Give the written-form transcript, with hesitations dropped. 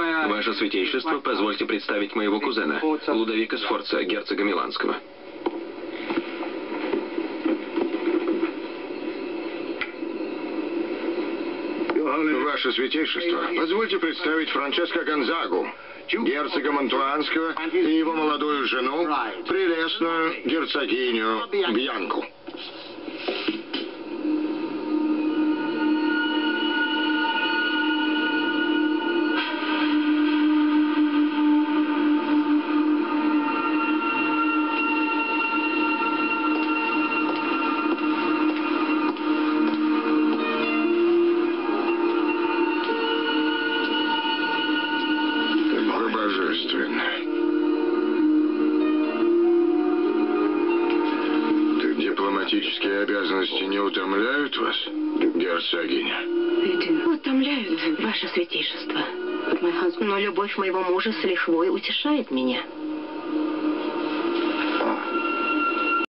Ваше святейшество, позвольте представить моего кузена, Лудовика Сфорца, герцога Миланского. Ваше святейшество, позвольте представить Франческо Гонзагу, герцога Мантуанского и его молодую жену, прелестную герцогиню Бьянку. Дипломатические обязанности не утомляют вас, герцогиня? Утомляют, ваше святейшество. Но любовь моего мужа с лихвой утешает меня.